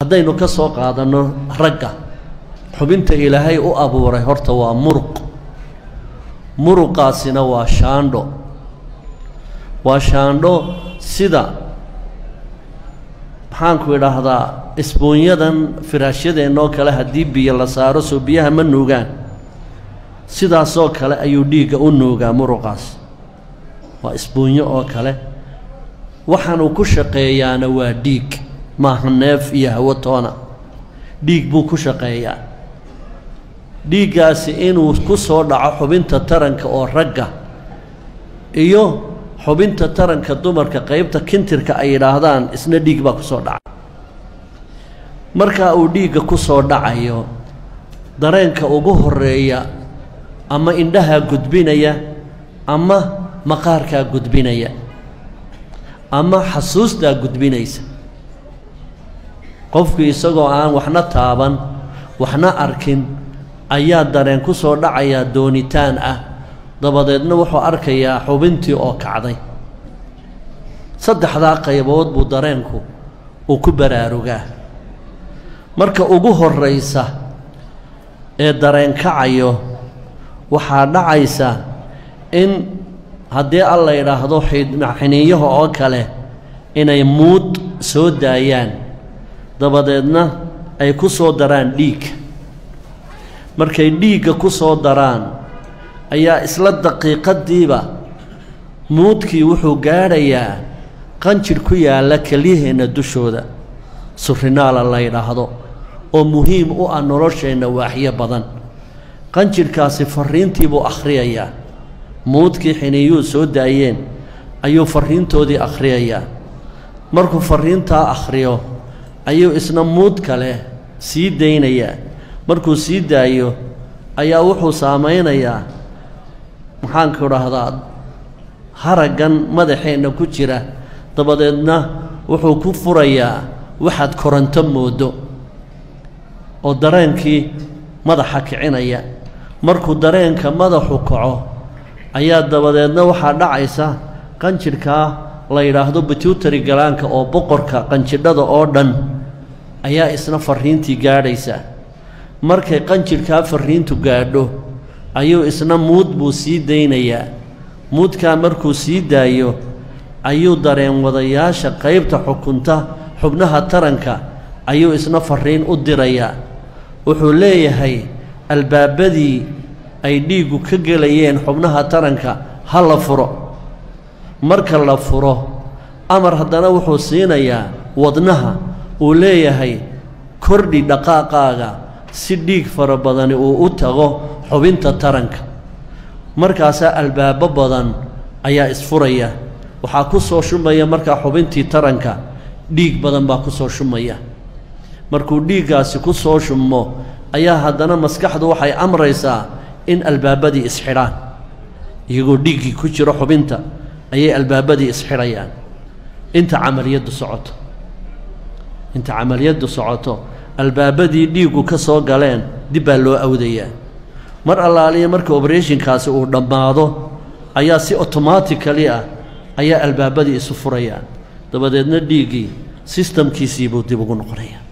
haddaynu ka soo qaadano ragga xubinta ilaahay u abuuray horta waa muruqaasina waa shaandho sida maxaanku idhaahdaa isbuunyadan firaashyadeenoo kale haddii biyo la saaro soo biyaha ma nuugaan sidaasoo kale ayuu dhiigga u nuugaa muruqaas waa isbuunyo oo kale waxaanuu ku shaqeeyaana waa dhiig maaha neef iyo hawo toona dhiig buu ku shaqeeyaa dhiiggaasi inuu ku soo dhaco xubinta taranka oo ragga iyo xubinta taranka dumarka qaybta kintirka ay yidhaahdaan isna dhiig baa ku soo dhaca marka uu dhiigga ku soo dhacayo dareenka ugu horeeya ama indhaha gudbinaya ama maqaarka gudbinaya ama xasuustaa gudbinaysa qofkii isagoo aan waxna taaban waxna arkin ayaa dareen ku soo dhacaya doonitaan ah dabadeedna wuxuu arkayaa xubintii oo kacday saddexdaa qaybood buu dareenku uu ku baraarugaa marka ugu horraysa ee dareen kacayo waxaa dhacaysa in haddii alla yidhaahdo xiniinyaha oo kale inay muud soo daayaan dabadeedna ay ku soo daraan dhiig markay dhiigga ku soo daraan ayaa isla daqiiqadiiba muudkii wuxuu gaadhayaa qanjir ku yaalla kelyaheenna dushooda surinaala la yidhaahdo oo muhiim u ah nolosheenna waaxyo badan qanjirkaasi farriintii buu akhriyayaa muudkii xiniiyuhu soo daayeen ayuu farriintoodii akhriyayaa markuu farriintaa akhriyo ayuu isna muud kale sii daynayaa markuu sii daayo ayaa wuxuu saamaynayaa maxaanku idhaahdaa haraggan madaxeenna ku jira dabadeedna wuxuu ku furayaa waxaad koronto moodo oo dareenkii madaxa kicinaya markuu dareenka madaxu kaco ayaa dabadeedna waxaa dhacaysa qanjirhkaa la yidhaahdo bituutari galaanka oo boqorka qanjidhada oo dhan ayaa isna farriintii gaadhaysa markay qanjirhkaa farriintu gaadho ayuu isna muud buu sii daynayaa muudkaa markuu sii daayo ayuu dareen wadayaasha qaybta xukunta xubnaha taranka ayuu isna farriin u dirayaa wuxuu leeyahay albaabadii ay dhiiggu ka gelayeen xubnaha taranka ha la furo marka la furo amar haddana wuxuu siinayaa wadnaha uu leeyahay kordhi dhaqaaqaaga si dhiig fara badani uu u tago xubinta taranka markaasaa albaabo badan ayaa isfuraya waxaa ku soo shumaya markaa xubintii taranka dhiig badan baa ku soo shumaya markuu dhiiggaasi ku soo shummo ayaa haddana maskaxdu waxay amraysaa in albaabadii isxidhaan iyagoo dhiiggii ku jiro xubinta ayay albaabadii isxidhayaan inta camaliyaddu socoto albaabadii dhiiggu ka soo galeen dib baa loo awdayaa mar allaaliya marka obereshinkaasi uu dhammaado ayaa si automatically ah ayaa albaabadii isu furayaan dabadeedna dhiiggii sistamkiisii buu dib ugu noqonayaa